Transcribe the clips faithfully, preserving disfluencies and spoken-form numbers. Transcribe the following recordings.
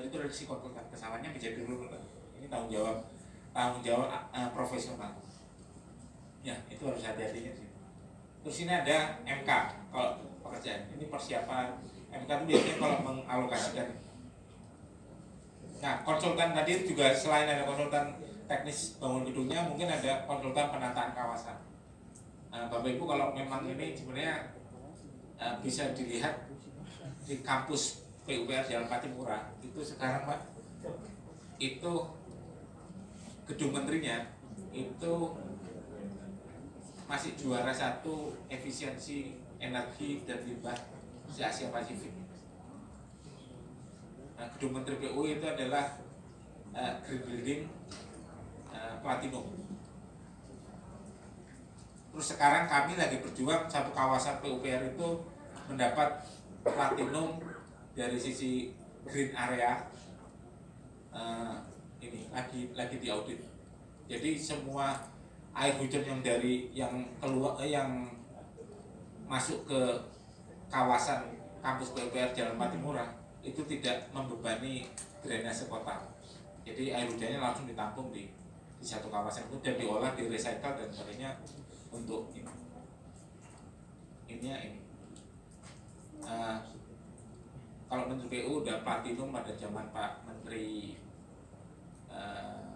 itu dari si konsultan kesalahannya menjadi dulu. Ini tanggung jawab tanggung jawab uh, profesional. Ya, itu harus hati-hatinya sih. Terus ini ada M K kalau pekerjaan. Ini persiapan M K itu biasanya kalau mengalokasikan. Nah, konsultan tadi juga selain ada konsultan teknis bangun gedungnya, mungkin ada konsultan penataan kawasan. Nah, Bapak Ibu kalau memang ini sebenarnya uh, bisa dilihat di kampus P U P R Jalan Patimura itu sekarang Pak, itu gedung menterinya itu masih juara satu efisiensi energi dan limbah di Asia Pasifik. Nah, gedung menteri P U itu adalah uh, green building uh, platinum. Terus sekarang kami lagi berjuang satu kawasan P U P R itu mendapat platinum dari sisi green area. Uh, ini lagi lagi diaudit. Jadi semua air hujan yang dari yang keluar eh, yang masuk ke kawasan kampus P U P R Jalan Patimura itu tidak membebani drainase kota. Jadi air hujannya langsung ditampung di, di satu kawasan itu dan diolah, di recycle dan sebagainya untuk ini. Ininya ini. Uh, kalau Menteri P U udah platinum pada zaman Pak Menteri uh,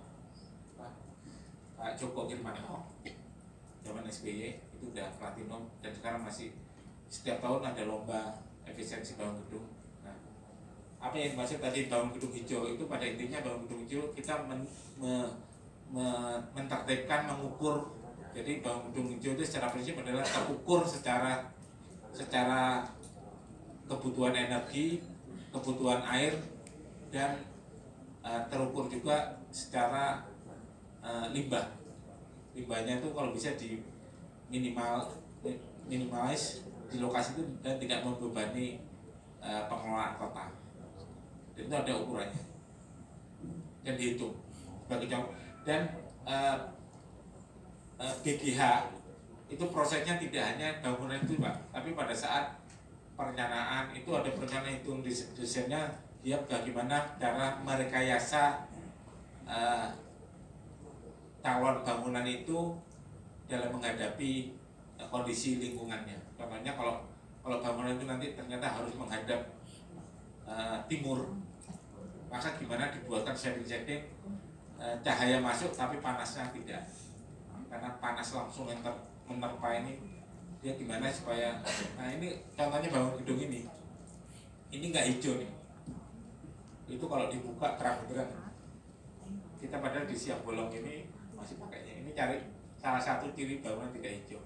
Pak Joko Kirmanto, zaman S B Y itu udah platinum dan sekarang masih setiap tahun ada lomba efisiensi bangun gedung. Nah, apa yang dimaksud tadi bangun gedung hijau itu pada intinya bangun gedung hijau kita men, me, me, mentertibkan, mengukur. Jadi bangun gedung hijau itu secara prinsip adalah terukur secara secara kebutuhan energi, kebutuhan air, dan uh, terukur juga secara uh, limbah. Limbahnya itu kalau bisa di minimal minimalis di lokasi itu dan tidak membebani uh, pengelolaan kota. Dan itu ada ukurannya dan dihitung sebagai contoh. Dan uh, uh, B G H itu prosesnya tidak hanya bangunan itu Pak, tapi pada saat perencanaan itu ada perencanaan hitung desainnya, dia bagaimana cara merekayasa uh, calon bangunan itu dalam menghadapi uh, kondisi lingkungannya. Contohnya kalau kalau bangunan itu nanti ternyata harus menghadap uh, timur, maka gimana dibuatkan setting-setting uh, cahaya masuk tapi panasnya tidak, karena panas langsung enter menerpa ini dia gimana supaya. Nah ini contohnya bangun gedung ini ini nggak hijau nih, itu kalau dibuka terang benderang. Kita padahal di siap bolong ini masih pakainya. Ini cari salah satu ciri bangunan tidak hijau.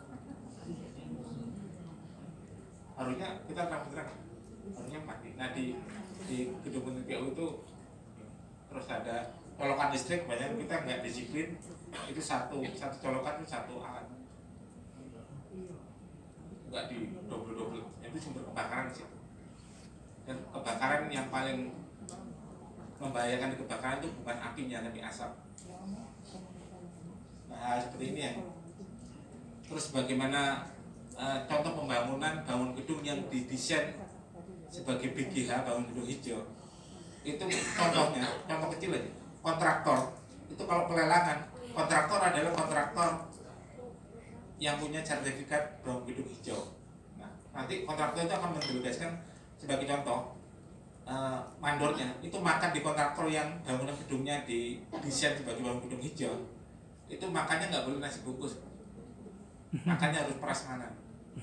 Harusnya kita terang benderang, harusnya mati. Nah di di gedung Menteri P U itu terus ada colokan listrik, banyak kita nggak disiplin. Itu satu satu colokan itu satu alat, nggak di double-double. Itu sumber kebakaran sih. Dan kebakaran yang paling membahayakan di kebakaran itu bukan apinya tapi asap. Nah seperti ini ya. Terus bagaimana uh, contoh pembangunan bangun gedung yang didesain sebagai B G H, bangun gedung hijau. Itu contohnya, contoh kecil aja. Kontraktor itu kalau pelelangan, kontraktor adalah kontraktor yang punya sertifikat bangun gedung hijau. Nah, nanti kontraktor itu akan mendelegasikan sebagai contoh uh, mandornya itu makan di kontraktor yang bangunan gedungnya di desain sebagai bangun gedung hijau. Itu makannya nggak boleh nasi bungkus, makannya harus prasmanan,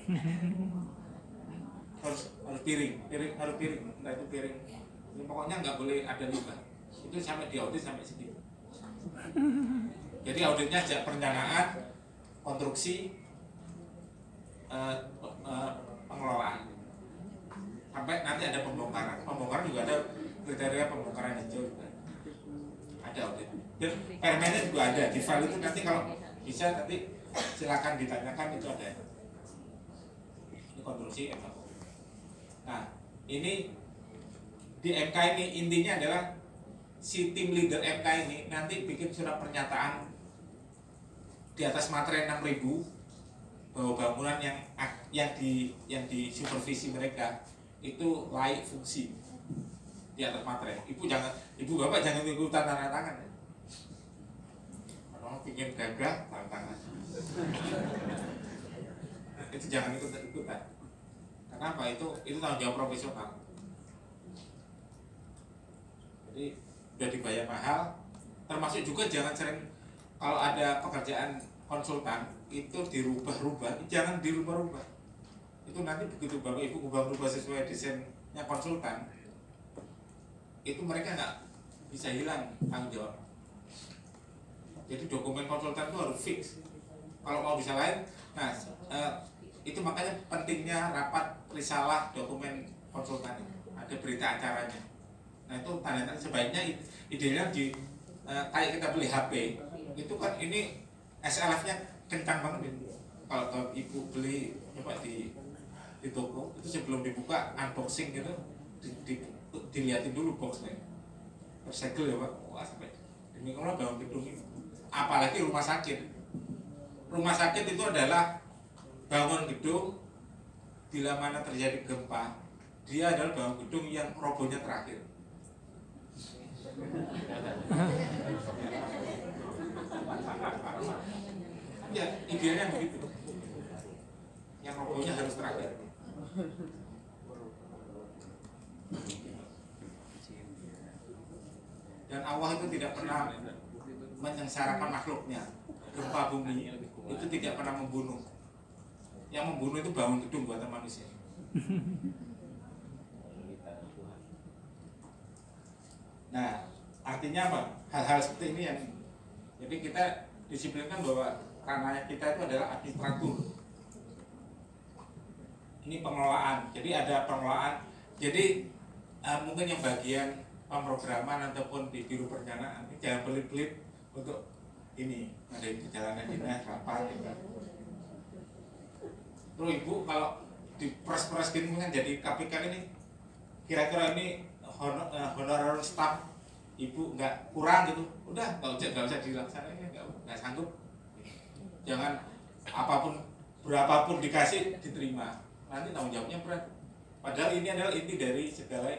harus harus piring, piring harus piring, entah itu piring. Ini pokoknya nggak boleh ada limbah. Itu sampai diaudit sampai segitu. Jadi auditnya sejak perencanaan, konstruksi, uh, uh, pengelolaan, sampai nanti ada pembongkaran. Pembongkaran juga ada kriteria pembongkaran hijau juga. Ada audit. Dan permennya juga ada di file itu, nanti kalau bisa nanti silakan ditanyakan, itu ada. Ini konstruksi M K. Nah ini di M K ini intinya adalah si tim leader M K ini nanti bikin surat pernyataan di atas materai enam ribu bahwa bangunan yang yang di yang di supervisi mereka itu layak fungsi, di atas materai. Ibu jangan, ibu bapak jangan ikutan tanda tangan ya. Kalau ingin gagah tanda tangan. Itu jangan ikut ikutan. Kenapa? Itu itu tanggung jawab profesional. Jadi udah dibayar mahal. Termasuk juga jangan sering kalau ada pekerjaan konsultan itu dirubah-rubah, jangan dirubah-rubah. Itu nanti begitu bapak ibu ubah-ubah sesuai desainnya konsultan, itu mereka nggak bisa hilang tanggung jawab. Jadi dokumen konsultan itu harus fix. Kalau mau bisa lain, nah eh, itu makanya pentingnya rapat risalah dokumen konsultan. Ada berita acaranya. Nah itu tanda-tanda sebaiknya idealnya di eh, kayak kita beli H P itu kan ini S L F-nya kencang banget itu. Kalau, kalau ibu beli coba di di toko itu sebelum dibuka unboxing gitu di, di, dilihatin dulu boxnya tersegel ya pak. Wah sampai ini kalau bangun gedung ini, apalagi rumah sakit. Rumah sakit itu adalah bangun gedung bila mana terjadi gempa, dia adalah bangun gedung yang robohnya terakhir. Ya idealnya begitu, yang robohnya harus terakhir. Dan Allah itu tidak pernah menyengsarakan makhluknya. Gempa bumi itu tidak pernah membunuh. Yang membunuh itu bangun gedung buatan manusia. Nah, artinya apa? Hal-hal seperti ini yang jadi kita disiplinkan bahwa karena kita itu adalah administratur. Ini pengelolaan. Jadi ada pengelolaan. Jadi uh, mungkin yang bagian pemrograman ataupun di biro perencanaan ini jangan pelit-pelit untuk ini ada perjalanan dinas rapat. Ya. Terus ibu kalau di pers-pers gini kan jadi K P K ini kira-kira ini honor, uh, honorer staff ibu nggak kurang gitu, udah nggak usah nggak usah dilaksanain, nggak nggak sanggup. Jangan apapun berapapun dikasih diterima, nanti tanggung jawabnya berat. Padahal ini adalah inti dari segala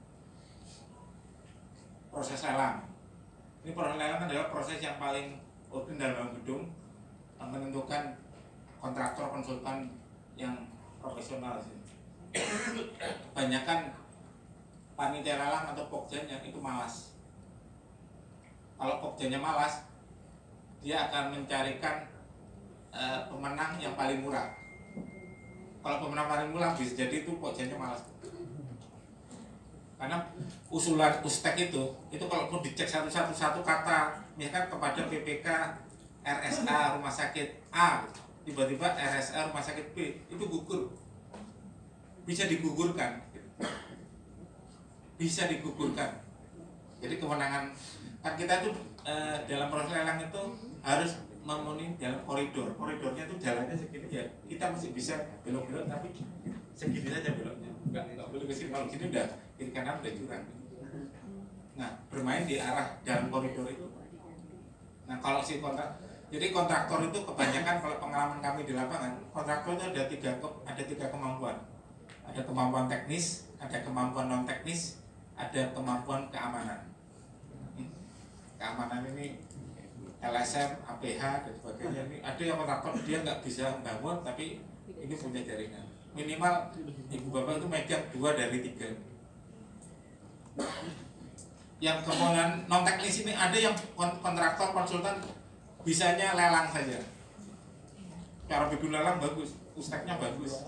proses lelang. Ini proses lelang adalah proses yang paling rutin dalam gedung, menentukan kontraktor konsultan yang profesional. Kebanyakan panitia lelang atau pokjannya itu malas. Kalau pokjannya malas, dia akan mencarikan uh, pemenang yang paling murah. Kalau pemenang paling murah bisa jadi itu pokjannya malas. Karena usulan ustek itu, itu kalau mau dicek satu-satu satu kata, misalkan kepada P P K R S A rumah sakit A, tiba-tiba R S A rumah sakit B, itu gugur, bisa digugurkan, bisa digugurkan. Jadi kewenangan kan kita itu e, dalam proses lelang itu harus memenuhi dalam koridor, koridornya itu jalannya segini ya, kita masih bisa belok-belok tapi segini saja beloknya, nggak nggak boleh ke sini. Kalau sini udah kiri kanan udah jurang. Nah bermain di arah dalam koridor itu. Nah kalau si kontrak, jadi kontraktor itu kebanyakan kalau pengalaman kami di lapangan, kontraktor itu ada tiga ada tiga kemampuan, ada kemampuan teknis, ada kemampuan non teknis, ada kemampuan keamanan. Keamanan ini L S M, A P H dan sebagainya. Ini ada yang kontraktor dia nggak bisa membangun tapi ini punya jaringan. Minimal ibu bapak itu megang dua dari tiga. Yang kemampuan non teknis ini ada yang kontraktor konsultan bisanya lelang saja. Cara bikin lelang bagus, usteknya bagus.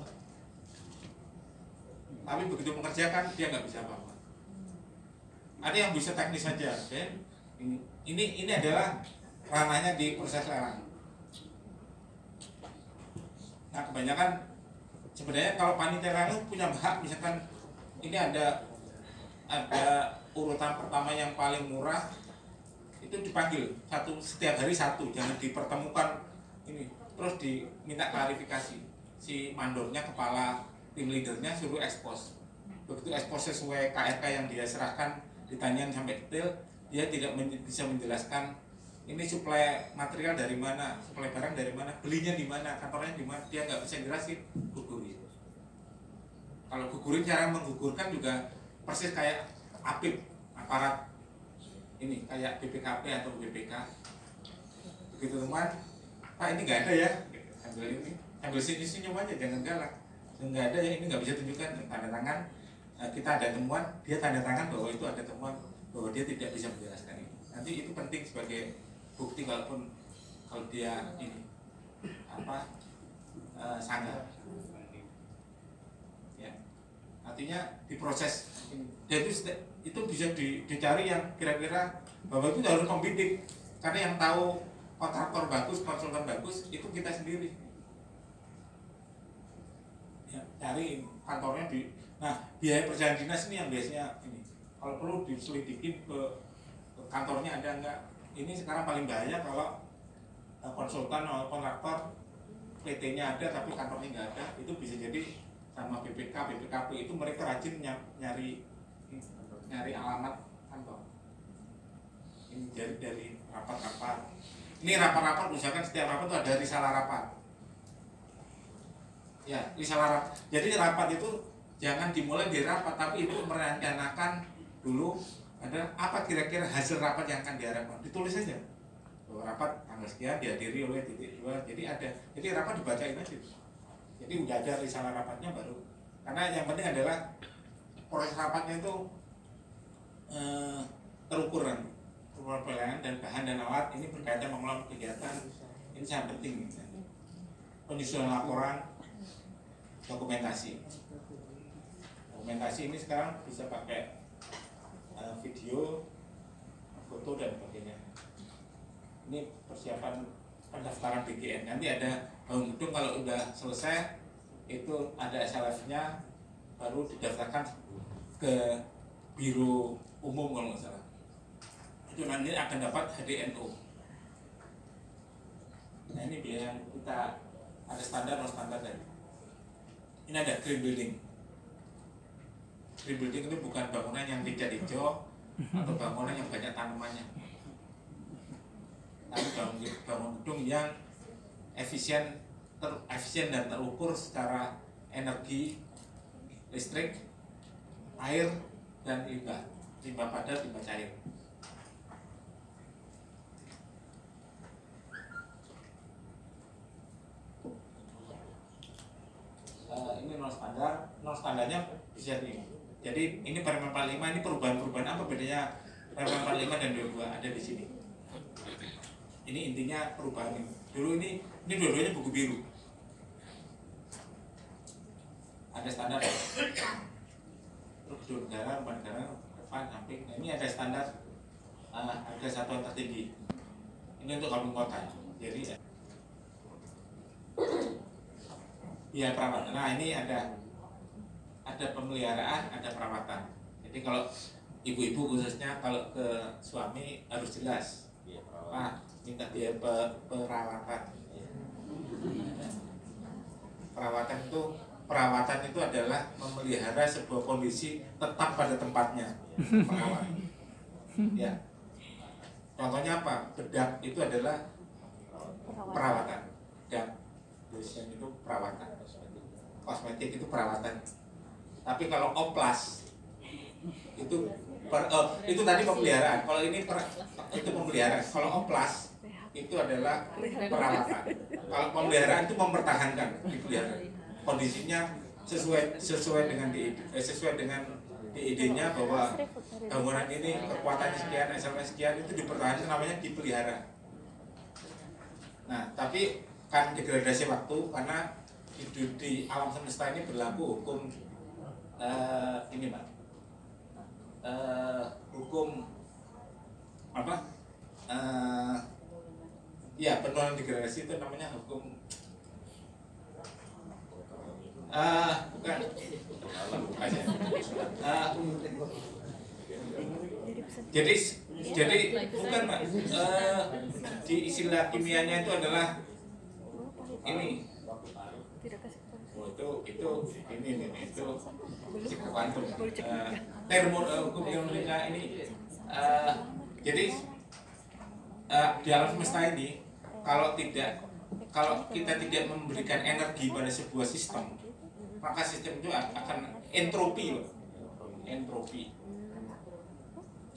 Tapi begitu mengerjakan dia nggak bisa apa-apa. Ada yang bisa teknis saja, okay? Ini, ini ini adalah ranahnya di proses lelang. Nah kebanyakan sebenarnya kalau panitia lelang punya hak, misalkan ini ada ada urutan pertama yang paling murah itu dipanggil satu setiap hari satu, jangan dipertemukan ini terus diminta klarifikasi. Si mandornya kepala tim leadernya suruh ekspos. Begitu ekspos sesuai K R K yang dia serahkan, ditanyain sampai detail, dia tidak men bisa menjelaskan ini suplai material dari mana, suplai barang dari mana, belinya di mana, kantornya di mana, dia nggak bisa jelasin, gugurin. Kalau gugurin, cara menggugurkan juga persis kayak apip aparat ini kayak B P K P atau B P K. Begitu teman, Pak ini nggak ada ya, ambil ini, ambil sini senyum aja, jangan galak. Nggak ada ya, ini nggak bisa tunjukkan tanda tangan. Kita ada temuan, dia tanda tangan bahwa itu ada temuan, bahwa dia tidak bisa menjelaskan ini. Nanti itu penting sebagai bukti kalaupun kalau dia ini apa uh, sanggah. Ya, artinya diproses. Dan itu itu bisa di, dicari yang kira-kira bahwa itu harus membidik, karena yang tahu kontraktor bagus, konsultan bagus itu kita sendiri. Ya, cari kantornya di. Nah, biaya perjalanan dinas ini yang biasanya ini. Kalau perlu diselidikin ke, ke kantornya ada enggak. Ini sekarang paling bahaya kalau konsultan atau kontraktor P T-nya ada tapi kantornya enggak ada. Itu bisa jadi sama B P K, B P K P itu mereka rajin nyari nyari alamat kantor. Ini jadi dari rapat-rapat. Ini rapat-rapat, misalkan setiap rapat itu ada risalah rapat. Ya, risalah rapat. Jadi rapat itu jangan dimulai dari rapat, tapi itu merencanakan dulu ada apa kira-kira hasil rapat yang akan diharapkan. Ditulis saja bahwa rapat tanggal sekian dihadiri oleh titik dua. Jadi ada, jadi rapat dibacain aja. Jadi udah ada risalah rapatnya baru. Karena yang penting adalah proses rapatnya itu eh, terukur nanti. Terukur pelayanan dan bahan dan alat ini berkaitan mengelola kegiatan ini sangat penting. Penyusunan laporan, dokumentasi. Dokumentasi ini sekarang bisa pakai uh, video, foto dan sebagainya. Ini persiapan pendaftaran B G N. Nanti ada bangun gedung kalau udah selesai itu ada S L F-nya baru didaftarkan ke biro umum kalau nggak salah. Itu nanti akan dapat H D N O. Nah ini biaya yang kita ada standar non standar tadi. Ini ada green building. Green building itu bukan bangunan yang tidak hijau atau bangunan yang banyak tanamannya, tapi bangun, bangun gedung yang efisien, ter, efisien dan terukur secara energi, listrik, air dan limbah, limbah padat, limbah cair. Uh, ini non standar, non standarnya bisa di. Jadi ini Permen empat puluh lima ini perubahan-perubahan apa bedanya Permen empat puluh lima dan dua puluh dua ada di sini. Ini intinya perubahan ini. Dulu ini ini dua-duanya buku biru. Ada standar prosedur negara, empat negara, depan, samping. Nah, ini ada standar uh, harga satuan tertinggi. Ini untuk kampung kota. Jadi ya perawatan. Nah ini ada ada pemeliharaan, ada perawatan. Jadi kalau ibu-ibu khususnya kalau ke suami harus jelas, ah minta dia perawatan. Perawatan itu perawatan itu adalah memelihara sebuah kondisi tetap pada tempatnya. Perawat. Ya. Contohnya apa? Bedak itu adalah perawatan. Bedak, lotion itu perawatan. Kosmetik itu perawatan. Tapi kalau oplas itu per, oh, itu tadi pemeliharaan. Kalau ini per, itu pemeliharaan. Kalau oplas itu adalah perawatan. Kalau pemeliharaan itu mempertahankan, dipelihara. Kondisinya sesuai sesuai dengan di, eh, sesuai dengan D I D-nya bahwa bangunan ini kekuatannya sekian, S L M sekian itu dipertahankan, namanya dipelihara. Nah, tapi kan degradasi waktu karena hidup di alam semesta ini berlaku hukum uh, ini Pak uh, hukum apa uh, ya penurunan degradasi itu namanya hukum uh, bukan uh, jadi jadi bukan Pak uh, di istilah kimianya itu adalah ini. Oh, itu itu ini ini itu fisika kuantum. Uh, termo uh, hukum termodinamika ini uh, jadi uh, di alam semesta ini kalau tidak kalau kita tidak memberikan energi pada sebuah sistem, maka sistem itu akan entropi loh. Entropi.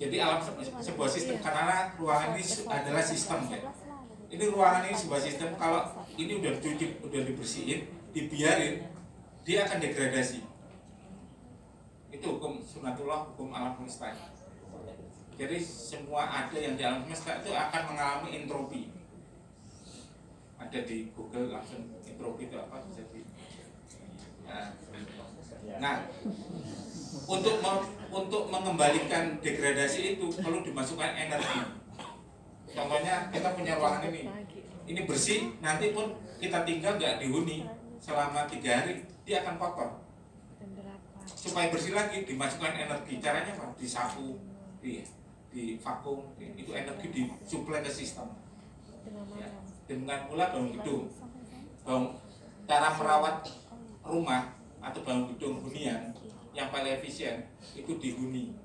Jadi alam sebuah sistem, karena ruangan ini adalah sistem ya. Ini ruangan ini sebuah sistem, kalau ini udah dicuci, udah dibersihin, dibiarin, dia akan degradasi. Itu hukum sunatullah, hukum alam semesta. Jadi semua ada yang di alam semesta itu akan mengalami entropi. Ada di Google langsung entropi itu apa bisa di. Nah, nah untuk me, untuk mengembalikan degradasi itu perlu dimasukkan energi. Contohnya kita punya ruangan ini, ini bersih, nanti pun kita tinggal nggak dihuni selama tiga hari, dia akan kotor. Supaya bersih lagi dimasukkan energi. Caranya apa? Disapu, di, di vakum, itu energi disuplai ke sistem. Ya. Dengan pula bangun gedung, bangun, cara merawat rumah atau bangun gedung hunian yang paling efisien itu dihuni.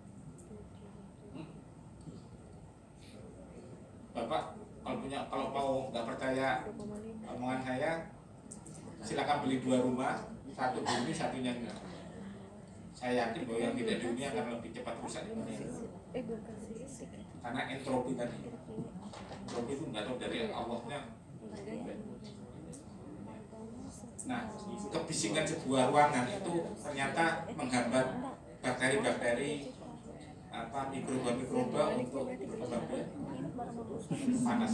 Bapak kalau punya, kalau mau nggak percaya omongan saya, silakan beli dua rumah, satu dihuni, satunya enggak. Saya yakin bahwa yang tidak dihuni akan lebih cepat rusak dibanding. Karena entropi tadi, entropi itu nggak tahu dari Allahnya. Nah, kebisikan sebuah ruangan itu ternyata menghambat bakteri-bakteri, apa mikroba-mikroba untuk berkembang biak. Panas.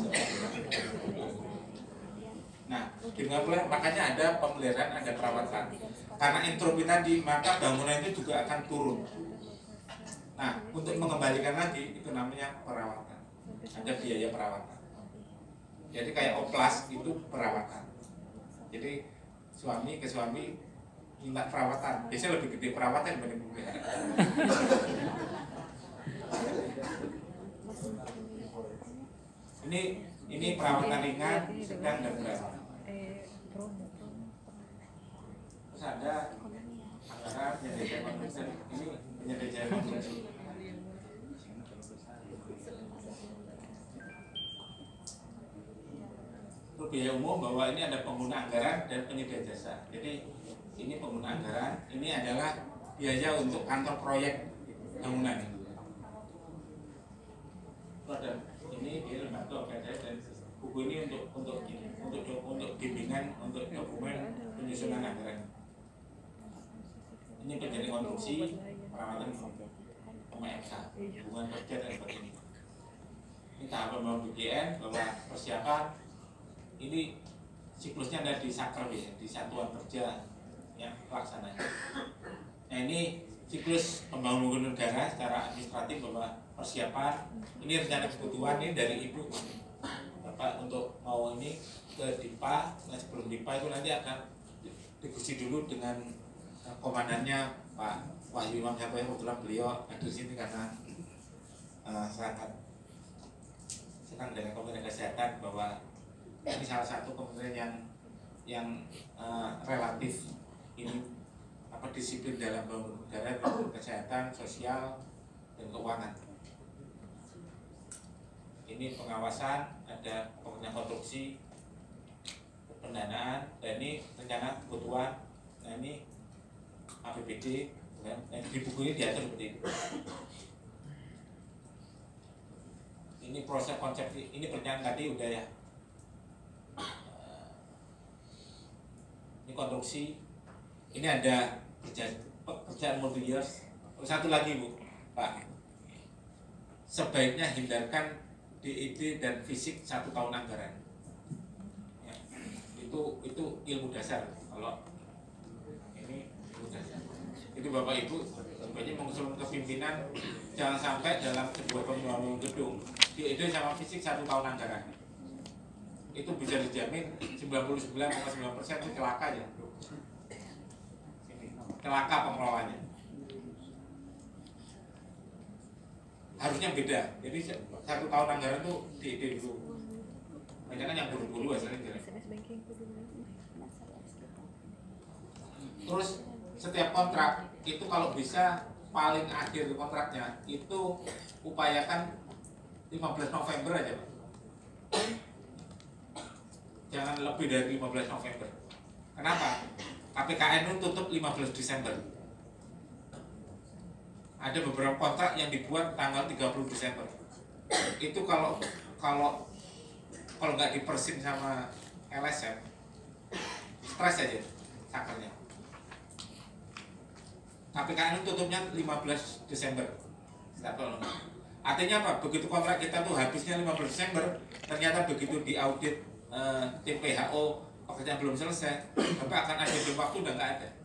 Nah, dengan makanya ada pemeliharaan, ada perawatan. Karena entropi tadi, maka bangunan itu juga akan turun. Nah, untuk mengembalikan lagi itu namanya perawatan. Ada biaya perawatan. Jadi kayak oplas itu perawatan. Jadi suami ke suami minta perawatan. Biasanya lebih gede perawatan dibanding pemeliharaan. Ini ini perawatan ringan, sedang dan berat. Terus ada anggaran penyediaan konstruksi. Ini penyediaan konstruksi. Untuk biaya umum bahwa ini ada pengguna anggaran dan penyedia jasa. Jadi ini pengguna anggaran, ini adalah biaya untuk kantor proyek bangunan. Ada ini dia lembaga P D dan buku ini untuk untuk untuk untuk bimbingan untuk dokumen penyusunan anggaran. Ini penjadi konstruksi perawatan sama M K hubungan kerja dan sebagainya. Ini tahap pembangunan B K N bahwa persiapan ini siklusnya ada di saker ya, di satuan kerja yang pelaksananya. Nah ini siklus pembangunan negara secara administratif bahwa persiapan ini rencana kebutuhan ini dari ibu bapak untuk mau ini ke Dipa. Nah sebelum Dipa itu nanti akan diskusi dulu dengan komandannya Pak Wahyu Imam Syarif. Kebetulan beliau hadir di sini karena uh, sangat sedang dengan Kementerian Kesehatan bahwa ini salah satu kementerian yang yang uh, relatif ini apa disiplin dalam bangun negara, kesehatan, sosial, dan keuangan. Ini pengawasan, ada pengenaan konstruksi, pendanaan, dan ini rencana kebutuhan. Nah ini A P B D, nah, di buku ini diatur seperti itu. Ini proses konsep, ini perencanaan tadi udah ya. Ini konstruksi, ini ada kerjaan, pekerjaan multi years. Satu lagi Bu, Pak, sebaiknya hindarkan D I D dan fisik satu tahun anggaran. Ya, itu itu ilmu dasar. Kalau ini ilmu dasar. Itu Bapak Ibu sebaiknya mengusulkan kepimpinan jangan sampai dalam sebuah pembangunan gedung D I D sama fisik satu tahun anggaran. Itu bisa dijamin sembilan puluh sembilan koma sembilan persen itu celaka ya. Celaka pengelolanya. Harusnya beda. Jadi satu tahun anggaran itu D I D dulu. Banyak kan yang buru-buru hasilnya. Terus setiap kontrak itu kalau bisa paling akhir kontraknya itu upayakan lima belas November aja Pak. Jangan lebih dari lima belas November. Kenapa? K P K N itu tutup lima belas Desember. ada beberapa kontrak yang dibuat tanggal tiga puluh Desember. Itu kalau kalau kalau nggak dipersin sama L S M, stres aja sakernya. K P K N tutupnya lima belas Desember. Artinya apa? Begitu kontrak kita tuh habisnya lima belas Desember, ternyata begitu diaudit eh, tim P H O pekerjaan belum selesai, maka akan ada di waktu udah nggak ada.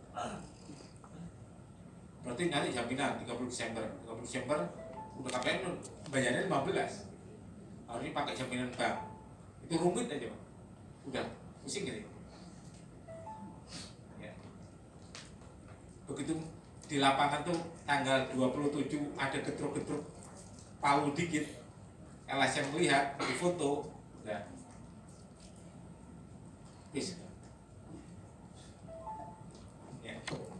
Berarti nanti jaminan tiga puluh Desember, tiga puluh Desember udah K P N bayarnya lima belas. Harus ini pakai jaminan bank. Itu rumit aja, Pak. Udah pusing gitu. Ya. Begitu di lapangan tuh tanggal dua puluh tujuh ada getruk-getruk palu dikit, L S M melihat di foto, udah bis. Ya.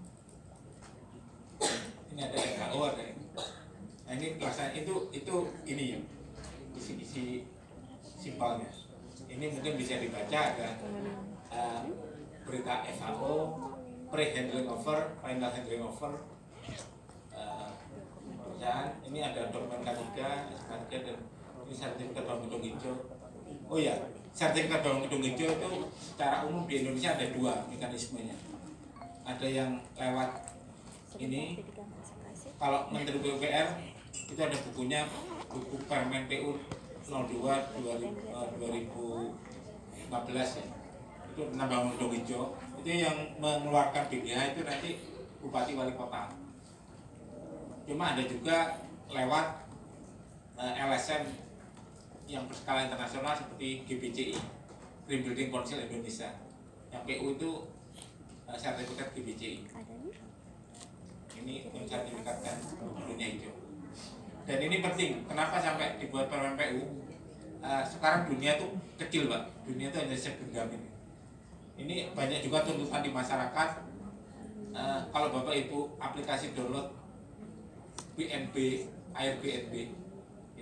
Ini ada F H O, ada ini. Nah ini pelaksanaan itu itu ini ya isi-isi simpelnya. Ini mungkin bisa dibaca ada uh, berita F H O, pre-handling over, final handling over. Uh, dan ini ada dokumen K tiga, S K tiga dan ini sertifikat bangun gedung hijau. Oh ya, sertifikat bangun gedung hijau itu secara umum di Indonesia ada dua mekanismenya. Ada yang lewat ini, kalau Menteri P U P R itu ada bukunya, buku Permen P U nol dua dua ribu lima belas ya. Itu tentang bangun gedung hijau. Itu yang mengeluarkan B G H itu nanti Bupati Wali Kota. Cuma ada juga lewat uh, L S M yang berskala internasional seperti G B C I, Green Building Council Indonesia. Yang P U itu uh, sertifikat G B C I. Ini mensertifikatkan gedungnya hijau. Dan ini penting. Kenapa sampai dibuat Permen P U? Uh, sekarang dunia tuh kecil, Pak. Dunia itu hanya segenggam ini. Ini banyak juga tuntutan di masyarakat. Uh, kalau Bapak Ibu aplikasi download B N B, Airbnb, ya,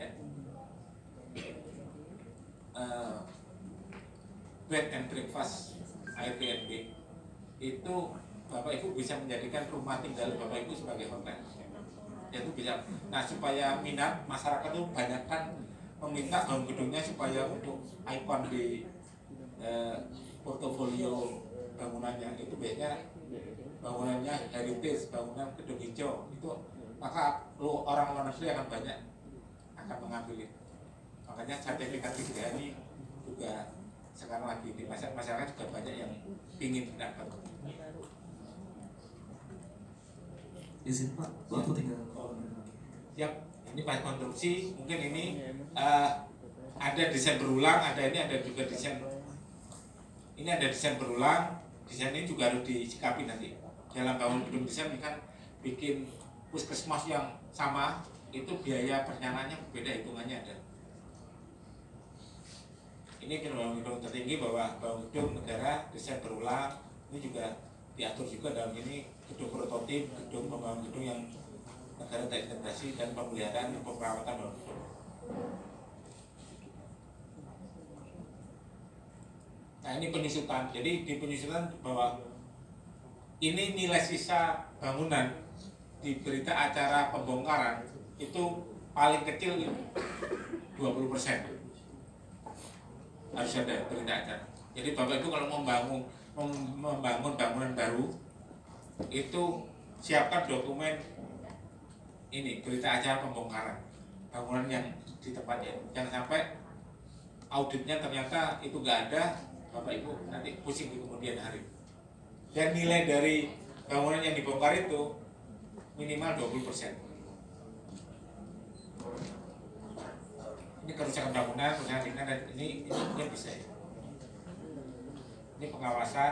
uh, bed and breakfast Airbnb, itu Bapak Ibu bisa menjadikan rumah tinggal Bapak Ibu sebagai hotel. Itu bisa. Nah, supaya minat masyarakat itu banyak kan meminta bangun gedungnya supaya untuk ikon di uh, portofolio bangunannya itu biasanya bangunannya heritage, bangunan gedung hijau itu, maka lu orang luar negeri akan banyak akan mengambil itu. Makanya sertifikat G B H ini juga sekarang lagi di masyarakat, masyarakat juga banyak yang ingin dapat. Izin Pak, waktu tinggal. Siap, ini pas konstruksi mungkin ini uh, ada desain berulang, ada ini ada juga desain. Ini ada desain berulang, desain ini juga harus disikapi nanti. Dalam bangun gedung desain ini kan bikin puskesmas yang sama, itu biaya pernyalaannya beda, hitungannya ada. Ini kan bangun gedung tertinggi bahwa bangun gedung negara desain berulang, ini juga diatur juga dalam ini gedung prototip, gedung pembangunan gedung yang negara terintegrasi dan pemeliharaan dan perawatan bangun gedung. Nah ini penyusutan, jadi di penyusutan bahwa ini nilai sisa bangunan di berita acara pembongkaran itu paling kecil dua puluh persen harus ada berita acara. Jadi Bapak Ibu kalau membangun membangun bangunan baru itu siapkan dokumen ini berita acara pembongkaran bangunan yang di tempatnya, jangan sampai auditnya ternyata itu nggak ada, Bapak Ibu nanti pusing di kemudian hari. Dan nilai dari bangunan yang dibongkar itu minimal dua puluh persen. Ini kerusakan bangunan, kerusakan ringan, dan ini, ini mungkin bisa ya. Ini pengawasan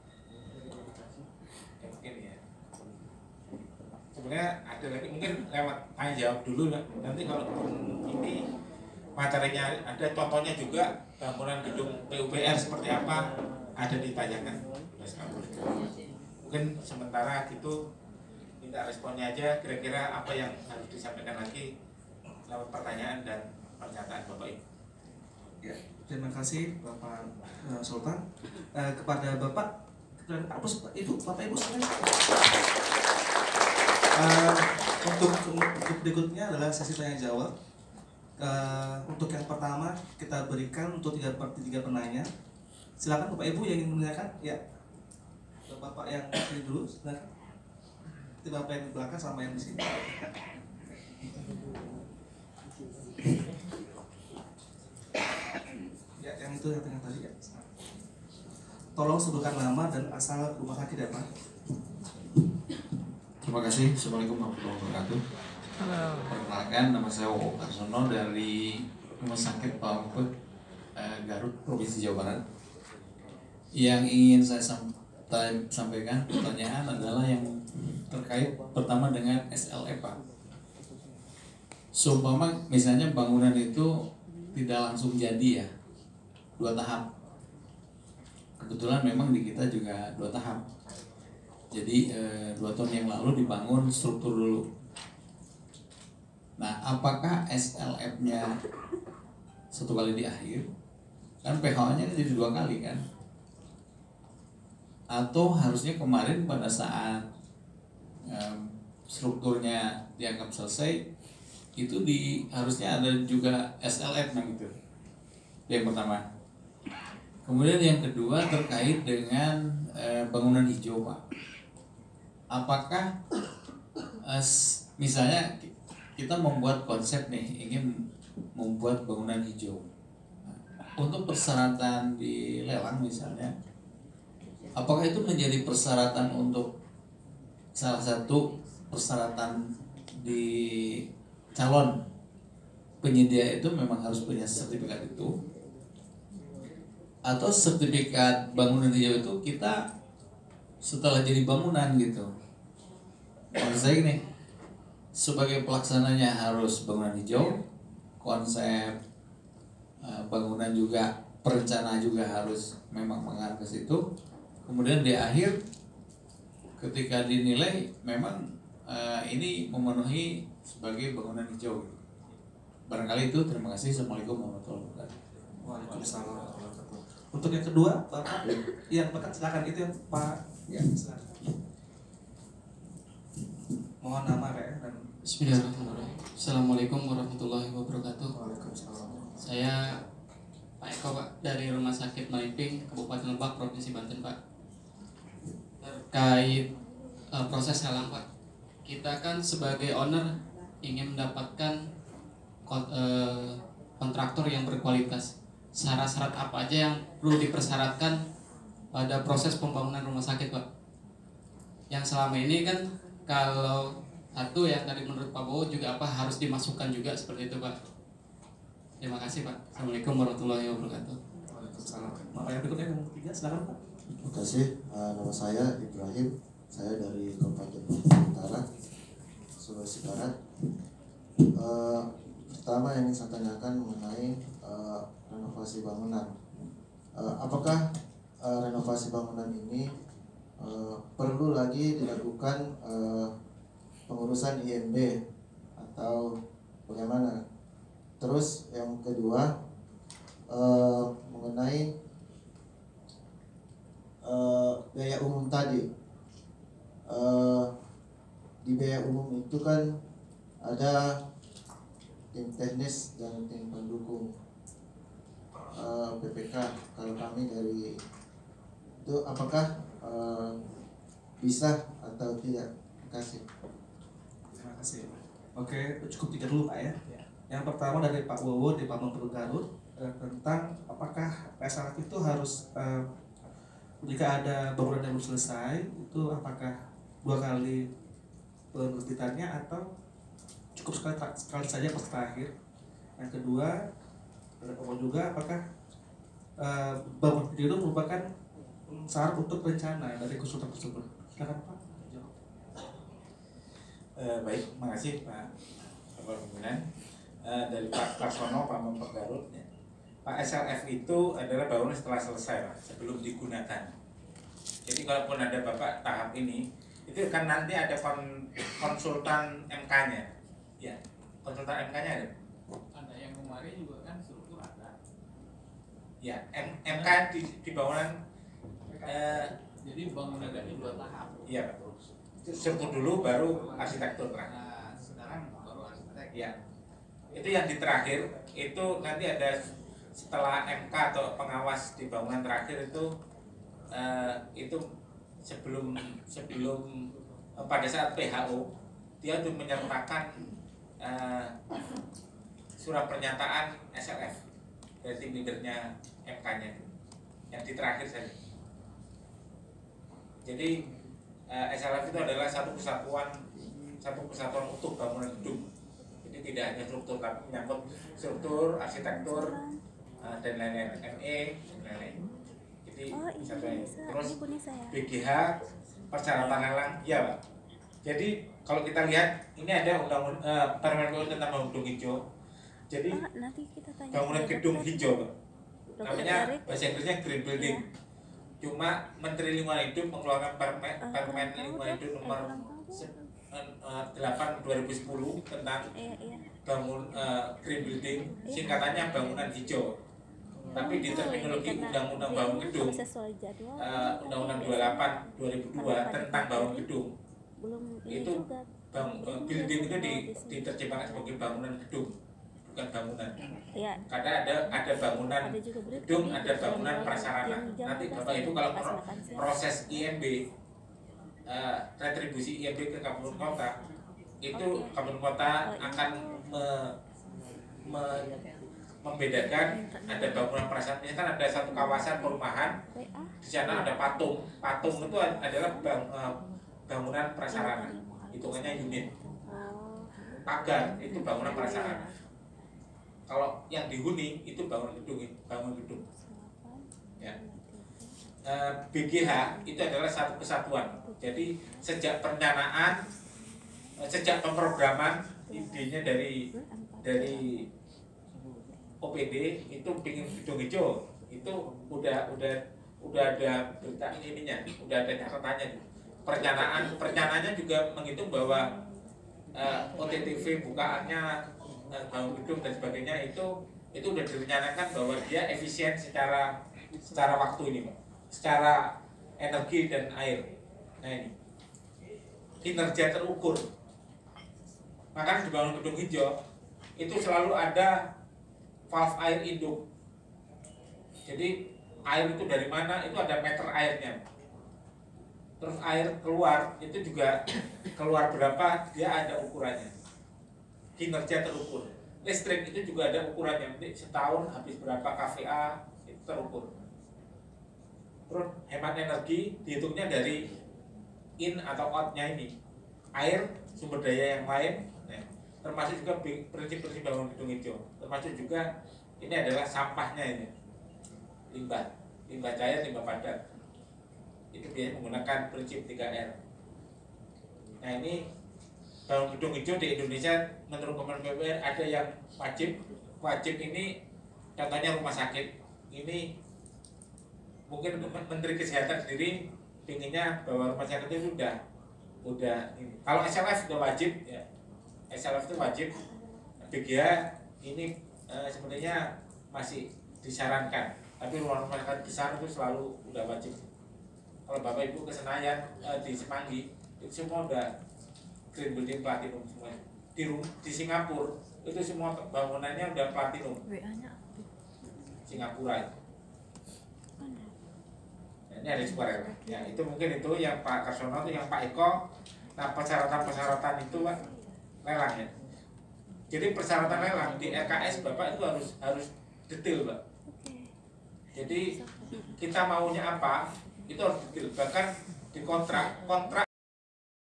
ya, mungkin ya. Sebenarnya ada lagi, mungkin lewat tanya jawab dulu lah. Nanti kalau ini materinya ada, contohnya juga bangunan gedung P U P R seperti apa ada ditayangan. Mungkin sementara gitu minta responnya aja, kira-kira apa yang harus disampaikan lagi lewat pertanyaan dan pernyataan Bapak Ibu. Ya, terima kasih Bapak uh, Sultan. Uh, kepada Bapak dan apa Ibu, Bapak Ibu sekalian. Uh, Untuk untuk berikutnya adalah sesi tanya jawab. Uh, untuk yang pertama kita berikan untuk tiga tiga penanya. Silakan Bapak Ibu yang ingin menanyakan, ya. Bapak yang ini dulu, silakan. Nanti Bapak yang di belakang sama yang di sini. Ya, yang itu yang tengah tadi ya. Tolong sebutkan nama dan asal rumah sakit ya Pak. Terima kasih. Assalamualaikum warahmatullahi wabarakatuh. Halo. Perkenalkan, nama saya Wowo Karsono dari Rumah Sakit Pampet eh, Garut, Provinsi Jawa Barat. Yang ingin saya sampaikan pertanyaan adalah yang terkait pertama dengan S L F Pak. Seumpama misalnya bangunan itu tidak langsung jadi ya, dua tahap. Kebetulan memang di kita juga dua tahap. Jadi eh, dua tahun yang lalu dibangun struktur dulu. Nah, apakah S L F-nya satu kali di akhir? Kan P H O-nya jadi dua kali kan? Atau harusnya kemarin pada saat um, strukturnya dianggap selesai, itu di harusnya ada juga S L F-nya gitu. Yang pertama. Kemudian yang kedua terkait dengan eh, bangunan hijau Pak. Apakah eh, misalnya kita membuat konsep nih, ingin membuat bangunan hijau. Untuk persyaratan di lelang misalnya, apakah itu menjadi persyaratan untuk salah satu persyaratan di calon penyedia itu memang harus punya sertifikat itu? Atau sertifikat bangunan hijau itu kita setelah jadi bangunan gitu? Maksud saya gini, sebagai pelaksananya harus bangunan hijau, konsep uh, bangunan juga, perencana juga harus memang mengarah ke situ. Kemudian di akhir ketika dinilai memang uh, ini memenuhi sebagai bangunan hijau. Barangkali itu. Terima kasih. Assalamualaikum warahmatullahi wabarakatuh. Waalaikumsalam warahmatullahi wabarakatuh. Untuk yang kedua, Bapak, yang Bapak silakan itu yang Pak, ya silakan. Mohon nama Pak dan Bismillahirrahmanirrahim. Assalamualaikum warahmatullahi wabarakatuh. Waalaikumsalam. Saya Pak Eko Pak dari Rumah Sakit Maliping, Kabupaten Lebak, Provinsi Banten Pak. Terkait uh, proses lelang Pak, kita kan sebagai owner ingin mendapatkan kon- uh, kontraktor yang berkualitas. Syarat-syarat apa aja yang perlu dipersyaratkan pada proses pembangunan rumah sakit Pak? Yang selama ini kan kalau satu yang tadi menurut Pak Bowo juga apa harus dimasukkan juga seperti itu Pak. Terima kasih Pak. Assalamualaikum warahmatullahi wabarakatuh. Waalaikumsalam. Bapak yang berikutnya yang ketiga silakan Pak. Terima kasih. Uh, nama saya Ibrahim. Saya dari Kabupaten Lombok Utara, Sulawesi Barat. Uh, pertama yang ingin saya tanyakan mengenai uh, renovasi bangunan. Uh, apakah uh, renovasi bangunan ini uh, perlu lagi dilakukan uh, pengurusan I M B atau bagaimana? Terus yang kedua uh, mengenai uh, biaya umum tadi. Uh, di biaya umum itu kan ada tim teknis dan tim pendukung uh, B P K. Kalau kami dari itu apakah uh, bisa atau tidak? Terima kasih. Terima kasih. Oke, cukup tiga dulu Pak ya. Yang pertama dari Pak Wowo di Pamengperu Garut eh, tentang apakah P S L F itu harus eh, jika ada bangunan yang belum selesai itu apakah dua kali penerbitannya atau cukup sekali, sekali saja pas terakhir. Yang kedua dari Pak Wowo juga apakah eh, bangunan itu merupakan syarat untuk rencana dari konsultan tersebut. Silakan Pak. Eh, baik, makasih Pak Bapak Pimpinan. Eh, dari Pak Karsono, Pak Mempek Garut. Ya. Pak S L F itu adalah bangunan setelah selesai, Pak, sebelum digunakan. Jadi kalaupun ada Bapak tahap ini, itu kan nanti ada kon konsultan M K-nya. Ya, konsultan M K-nya ada. Ada yang kemarin juga kan struktur ada. Ya, M MK di, di bangunan. Eh, Jadi bangunan ini dua tahap. iya, Pak. Struktur dulu, baru arsitektur, Pak. Nah, Ya, itu yang di terakhir itu nanti ada setelah M K atau pengawas di bangunan terakhir itu eh, itu sebelum sebelum eh, pada saat P H O dia tuh menyertakan eh, surat pernyataan S L F dari tim leadernya M K-nya yang di terakhir saja. Jadi eh, S L F itu adalah satu kesatuan satu kesatuan utuh bangunan gedung. Jadi tidak hanya struktur tapi menyangkut struktur, arsitektur uh, dan lain-lain, M E dan lain-lain. Jadi Oh, ini satunya. bisa. Terus Ini punya saya. B G H persyaratan lelang, ya Pak. Jadi kalau kita lihat ini ada undang uh, Permen P U tentang bangunan gedung hijau. Jadi Ah, nanti kita tanya. bangunan ke gedung dokter. hijau Pak. Dokter Namanya Erik. bahasa Inggrisnya green building. Iya. Cuma Menteri Lingkungan Hidup mengeluarkan Permen Ah, Permen tahu, Lingkungan Dok. Hidup Eh, nomor kurang tahu. delapan dua ribu sepuluh tentang Iya, iya. bangun uh, green building, Iya. singkatannya bangunan hijau. Tapi di Oh, terminologi ini karena Undang-Undang dia Bangun ini Gedung, harus sesuai jadwal. uh, Undang-Undang dua puluh delapan dua ribu dua tentang bangun gedung, Belum ini itu juga. bang, uh, Belum building itu biasa di, di sini. diterjemahkan sebagai bangunan gedung, bukan bangunan. Iya. Karena ada ada bangunan Ada juga berita gedung, di ada bangunan dalam prasarana. yang jam Nanti dua belas Bapak Ibu kalau pas pro- makan siang. proses I M B, uh, retribusi I M B ke kabupaten kota, itu Oke. kabupaten kota Oh, akan me- me- membedakan ada bangunan prasarana. Ini kan ada satu kawasan perumahan, W A. di sana ada patung. Patung itu adalah bang, eh, bangunan prasarana, hitungannya unit. Oh. Pagar itu bangunan prasarana. Kalau yang dihuni itu bangunan gedung, bangun gedung. Ya. Eh, B G H itu adalah satu kesatuan. Jadi sejak perencanaan, eh, sejak pemrograman, idenya dari dari O P D itu pingin gedung hijau, itu udah udah udah ada berita ininya, udah ada catatannya. Perencanaan perencanaannya juga menghitung bahwa uh, O T T V bukaannya uh, bangun gedung dan sebagainya itu itu udah direncanakan bahwa dia efisien secara secara waktu ini, Pak. Secara energi dan air. Nah ini kinerja terukur. Makanya di bangun gedung hijau itu selalu ada valve air induk. Jadi air itu dari mana? Itu ada meter airnya. Terus air keluar itu juga keluar berapa? Dia ada ukurannya. Kinerja terukur. Listrik itu juga ada ukurannya. Nanti setahun habis berapa K V A itu terukur. Terus hemat energi dihitungnya dari in atau out-nya ini. Air, sumber daya yang lain. Nah, termasuk juga prinsip-prinsip bangun gedung hijau, termasuk juga ini adalah sampahnya ini, limbah, limbah cair, limbah padat. Itu biasanya menggunakan prinsip tiga R. Nah ini bangun gedung hijau di Indonesia menurut Kementerian P U R ada yang wajib, wajib ini contohnya rumah sakit. Ini mungkin Menteri Kesehatan sendiri pinginnya bahwa rumah sakit itu udah, udah ini. Kalau S L F sudah wajib ya. S L F itu wajib, B G H ini e, sebenarnya masih disarankan, tapi rumah-rumah besar itu selalu udah wajib. Kalau Bapak Ibu ke Senayan, e, di Semanggi, itu semua udah green building platinum semua. Di, di Singapura itu semua bangunannya udah platinum. Singapura itu. Nah, ini ada sebuah ya itu mungkin itu yang Pak Karsono itu yang Pak Eko. Nah persyaratan-persyaratan itu Pak lelang ya. Jadi persyaratan lelang di R K S Bapak itu harus harus detail, Pak. Jadi kita maunya apa itu harus detail. Bahkan di kontrak kontrak